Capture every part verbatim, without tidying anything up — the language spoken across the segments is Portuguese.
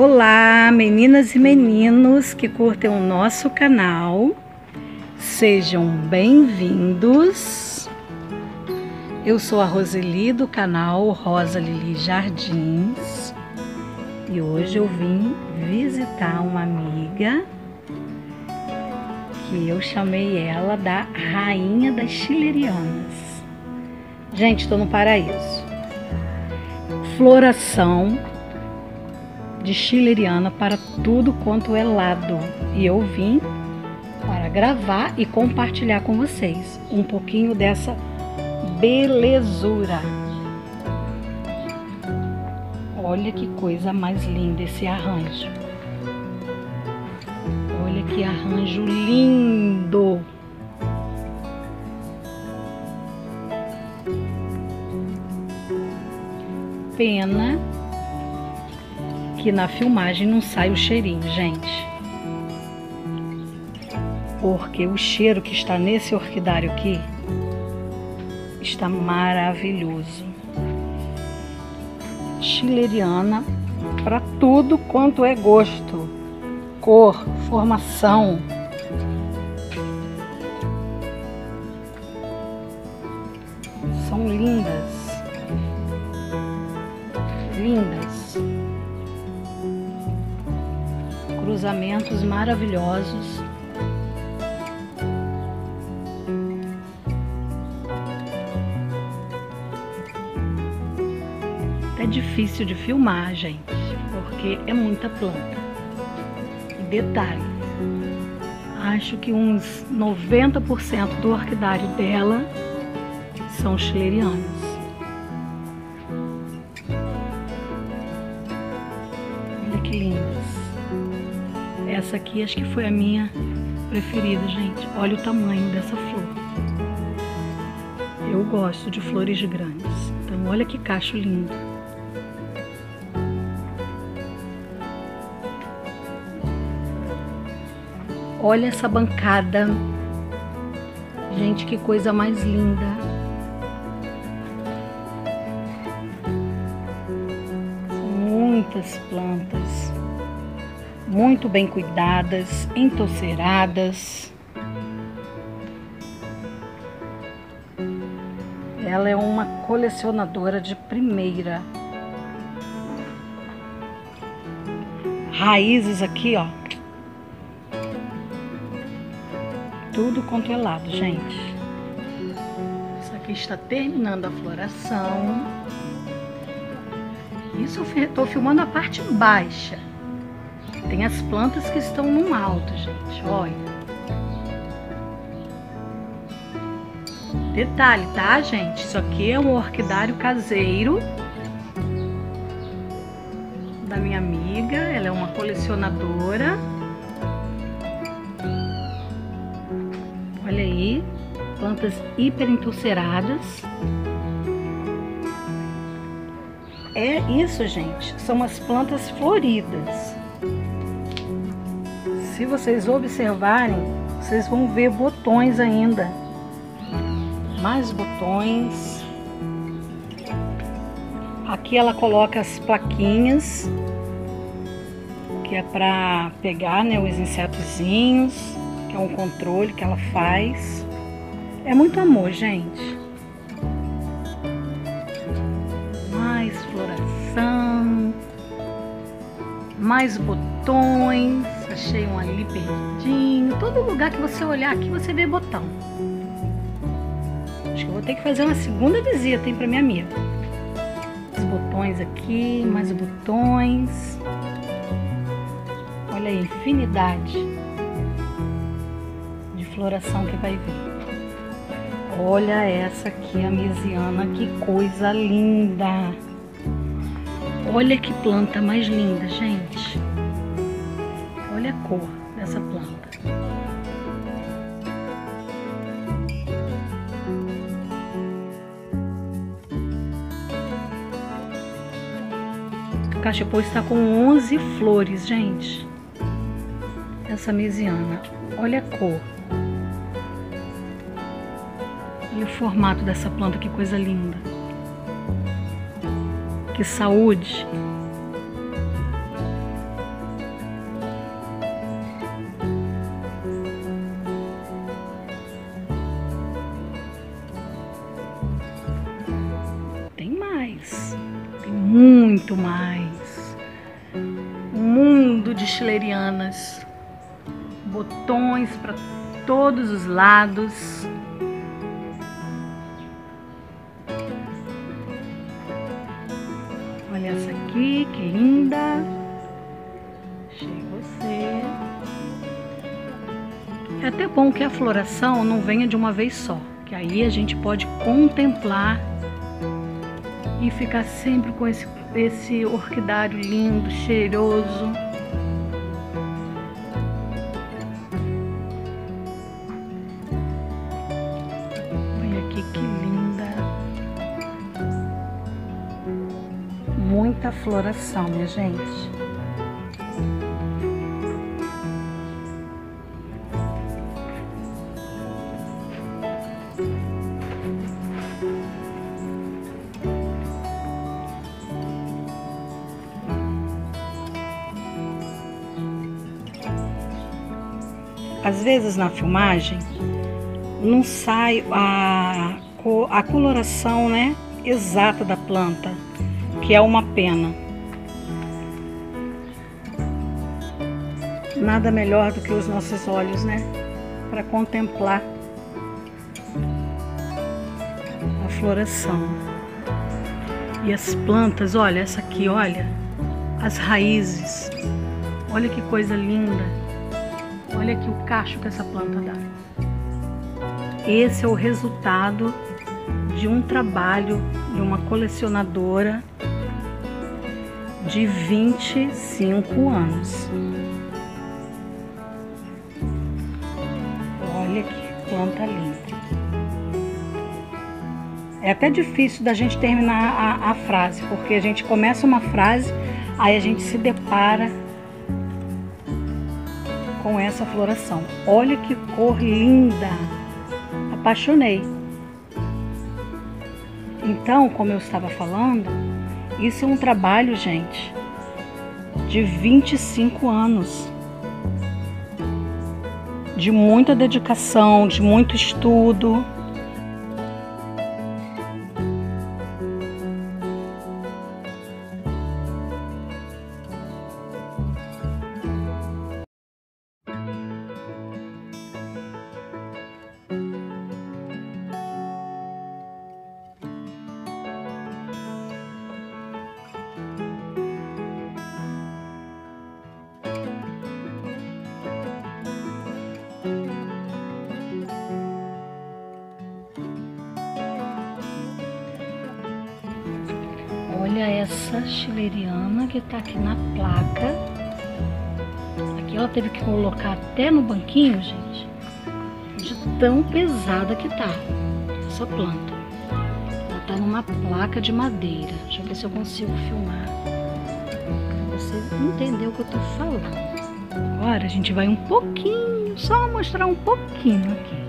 Olá, meninas e meninos que curtem o nosso canal, sejam bem-vindos. Eu sou a Roseli do canal Rosa Lili Jardins e hoje eu vim visitar uma amiga que eu chamei ela da Rainha das Chilerianas. Gente, estou no paraíso. Floração de chileriana para tudo quanto é lado, e eu vim para gravar e compartilhar com vocês um pouquinho dessa belezura. Olha que coisa mais linda esse arranjo. Olha que arranjo lindo. Pena que na filmagem não sai o cheirinho, gente. Porque o cheiro que está nesse orquidário aqui está maravilhoso. Chileriana para tudo quanto é gosto, cor, formação. São lindas. Lindas. Cruzamentos maravilhosos. É difícil de filmar, gente, porque é muita planta. E detalhe, acho que uns noventa por cento do orquidário dela são chilerianos. Olha que lindas. Essa aqui acho que foi a minha preferida, gente. Olha o tamanho dessa flor. Eu gosto de flores grandes. Então olha que cacho lindo. Olha essa bancada. Gente, que coisa mais linda. Muitas plantas. Muito bem cuidadas, entoceradas. Ela é uma colecionadora de primeira. Raízes aqui, ó. Tudo quanto é lado, gente. Isso aqui está terminando a floração. Isso eu estou filmando a parte baixa. Tem as plantas que estão no alto, gente, olha. Detalhe, tá, gente? Isso aqui é um orquidário caseiro da minha amiga. Ela é uma colecionadora. Olha aí, plantas hiper entulceradas. É isso, gente. São as plantas floridas. Se vocês observarem, vocês vão ver botões ainda. Mais botões. Aqui ela coloca as plaquinhas, que é para pegar, né, os insetozinhos, que é um controle que ela faz. É muito amor, gente. Mais floração. Mais botões. Achei um ali perdidinho. Todo lugar que você olhar aqui, você vê botão. Acho que eu vou ter que fazer uma segunda visita, hein, pra minha amiga. Os botões aqui, mais botões. Olha aí, infinidade de floração que vai vir. Olha essa aqui, a mesiana, que coisa linda. Olha que planta mais linda, gente. Olha a cor dessa planta. O cachepô está com onze flores, gente. Essa mesiana. Olha a cor. Olha o formato dessa planta, que coisa linda. Que saúde. muito mais. Um mundo de schleirianas, botões para todos os lados. Olha essa aqui, que linda. Achei você. É até bom que a floração não venha de uma vez só, que aí a gente pode contemplar e ficar sempre com esse, esse orquidário lindo, cheiroso. Olha aqui que linda. Muita floração, minha gente. Às vezes na filmagem não sai a, a coloração, né, exata da planta, que é uma pena. Nada melhor do que os nossos olhos, né, para contemplar a floração. E as plantas, olha essa aqui, olha as raízes, olha que coisa linda. Olha aqui o cacho que essa planta dá. Esse é o resultado de um trabalho de uma colecionadora de vinte e cinco anos. Olha que planta linda. É até difícil da gente terminar a, a frase, porque a gente começa uma frase, aí a gente se depara com essa floração. Olha que cor linda! Apaixonei. Então, como eu estava falando, isso é um trabalho, gente, de vinte e cinco anos. De muita dedicação, de muito estudo. Olha essa schleiriana que tá aqui na placa. Aqui ela teve que colocar até no banquinho, gente, de tão pesada que tá essa planta. Ela tá numa placa de madeira. Deixa eu ver se eu consigo filmar pra você entender o que eu tô falando. Agora a gente vai um pouquinho, só mostrar um pouquinho aqui.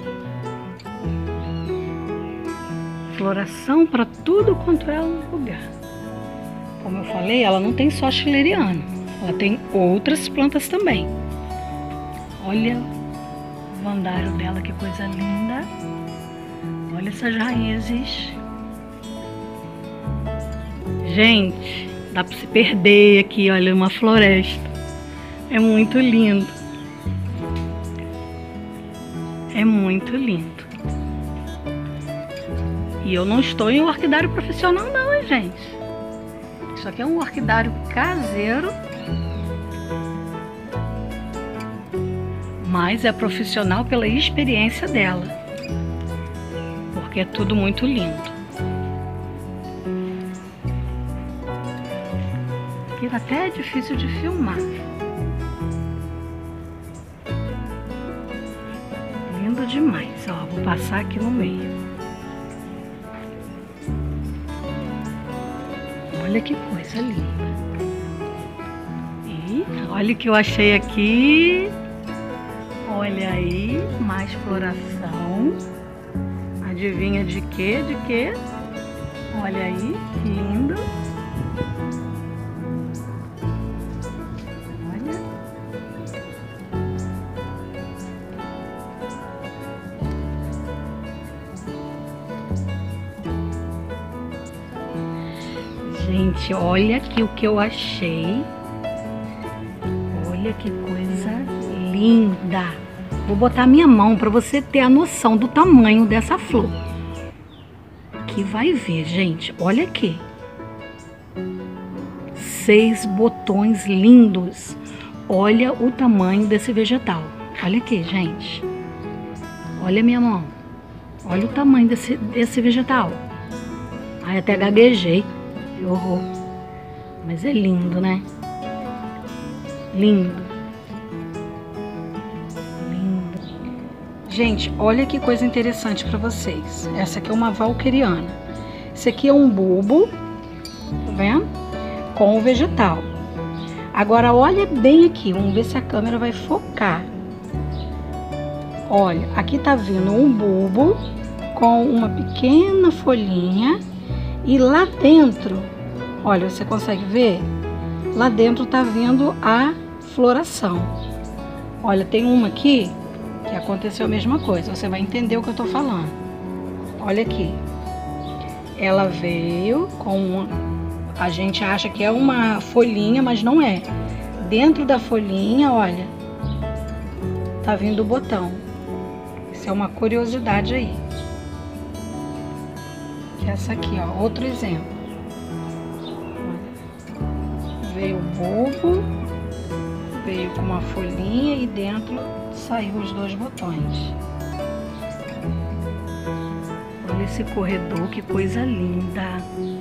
Floração para tudo quanto é um lugar. Como eu falei, ela não tem só schleiriana, ela tem outras plantas também. Olha o vandário dela, que coisa linda. Olha essas raízes. Gente, dá para se perder aqui, olha, uma floresta. É muito lindo. É muito lindo. E eu não estou em um orquidário profissional não, hein, gente. Isso aqui é um orquidário caseiro. Mas é profissional pela experiência dela. Porque é tudo muito lindo. Aqui até é difícil de filmar. Lindo demais. Ó, vou passar aqui no meio. Olha que coisa linda. E olha o que eu achei aqui. Olha aí, mais floração. Adivinha de quê? De quê? Olha aí, que lindo. Olha. Gente, olha aqui o que eu achei. Olha que coisa linda. Vou botar minha mão para você ter a noção do tamanho dessa flor. Que vai ver, gente. Olha aqui. Seis botões lindos. Olha o tamanho desse vegetal. Olha aqui, gente. Olha minha mão. Olha o tamanho desse, desse vegetal. Ai, até gaguejei. Que horror. Mas é lindo, né? Lindo. Lindo. Gente, olha que coisa interessante para vocês. Essa aqui é uma valqueriana. Esse aqui é um bulbo. Tá vendo? Com o vegetal. Agora olha bem aqui. Vamos ver se a câmera vai focar. Olha, aqui tá vindo um bulbo com uma pequena folhinha. E lá dentro, olha, você consegue ver? Lá dentro tá vindo a floração. Olha, tem uma aqui que aconteceu a mesma coisa. Você vai entender o que eu tô falando. Olha aqui. Ela veio com uma... A gente acha que é uma folhinha, mas não é. Dentro da folhinha, olha, tá vindo o botão. Isso é uma curiosidade aí. Essa aqui, ó, outro exemplo. Veio o bulbo, veio com uma folhinha e dentro saiu os dois botões. Olha esse corredor, que coisa linda.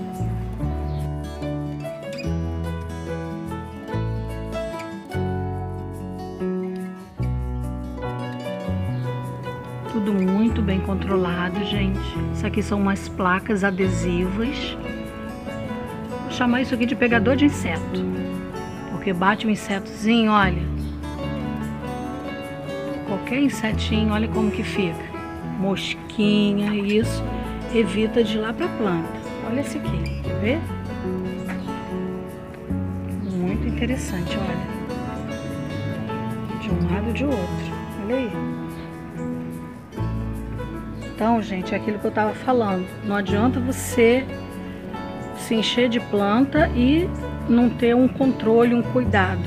Tudo muito bem controlado, gente. Isso aqui são umas placas adesivas. Vou chamar isso aqui de pegador de inseto. Porque bate um insetozinho, olha. Qualquer insetinho, olha como que fica. Mosquinha, isso. Evita de ir lá pra planta. Olha esse aqui, quer ver? Muito interessante, olha. De um lado e de outro. Olha aí. Então, gente, é aquilo que eu estava falando. Não adianta você se encher de planta e não ter um controle, um cuidado.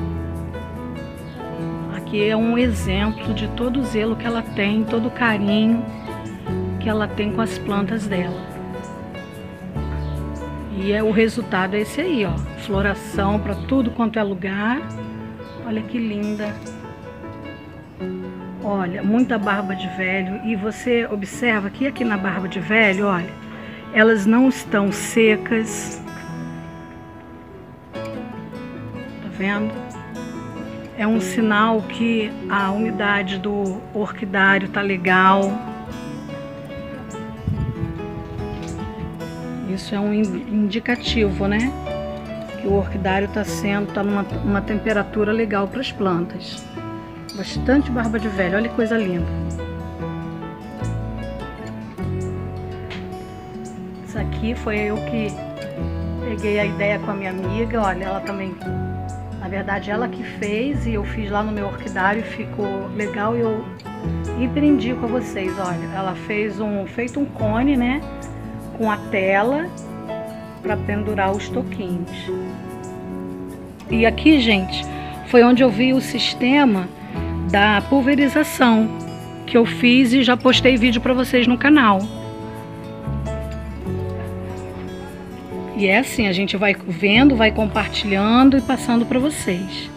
Aqui é um exemplo de todo o zelo que ela tem, todo o carinho que ela tem com as plantas dela. E é, o resultado é esse aí, ó. Floração para tudo quanto é lugar. Olha que linda. Olha, muita barba de velho. E você observa que aqui na barba de velho, olha, elas não estão secas. Tá vendo? É um sinal que a umidade do orquidário tá legal. Isso é um indicativo, né? Que o orquidário tá sendo, tá numa uma temperatura legal para as plantas. Bastante barba de velho, olha que coisa linda. Isso aqui foi eu que peguei a ideia com a minha amiga, olha, ela também, na verdade ela que fez e eu fiz lá no meu orquidário e ficou legal e eu empreendi com vocês, olha, ela fez um, feito um cone, né, com a tela para pendurar os toquinhos. E aqui, gente, foi onde eu vi o sistema da pulverização que eu fiz e já postei vídeo para vocês no canal. E é assim, a gente vai vendo, vai compartilhando e passando para vocês.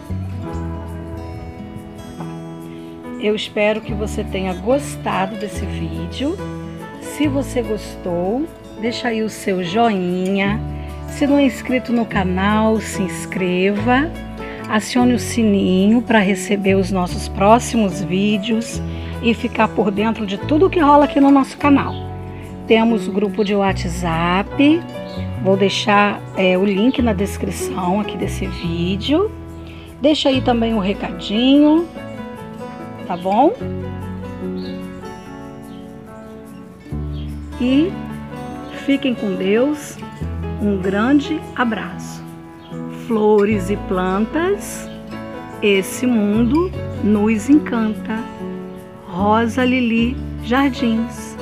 Eu espero que você tenha gostado desse vídeo. Se você gostou, deixa aí o seu joinha. Se não é inscrito no canal, se inscreva. Acione o sininho para receber os nossos próximos vídeos e ficar por dentro de tudo que rola aqui no nosso canal. Temos o grupo de WhatsApp, vou deixar é, o link na descrição aqui desse vídeo. Deixa aí também um recadinho, tá bom? E fiquem com Deus, um grande abraço. Flores e plantas, esse mundo nos encanta. Rosa Lili Jardins.